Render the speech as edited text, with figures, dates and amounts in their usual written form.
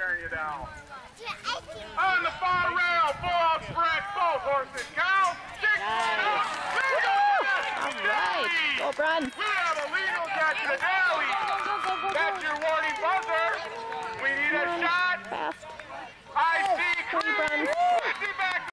staring you down. On the far rail, full-out sprint, both horses. Cow, kick right up. Legal catch. All right. Go, Brun. We have a legal catch in the alley. That's your warning buzzer.